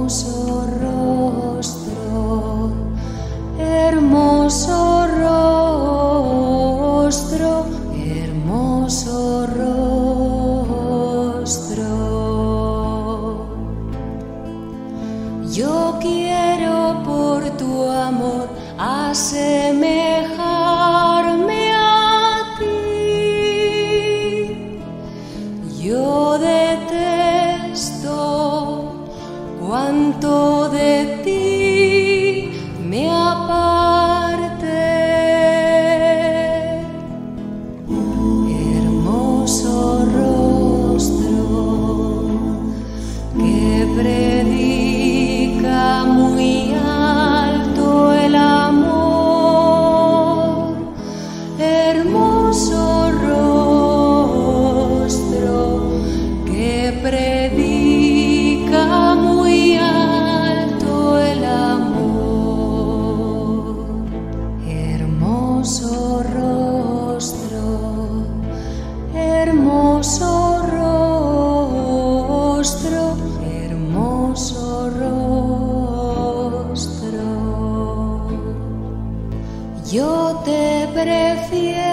hermoso rostro, hermoso rostro. Yo quiero por tu amor asemejarme a ti. Yo detesto cuanto de ti me aparte. Hermoso rostro que predica muy alto el amor. Hermoso rostro que predica muy alto el amor. Hermoso rostro, hermoso rostro, hermoso rostro. Yo te prefiero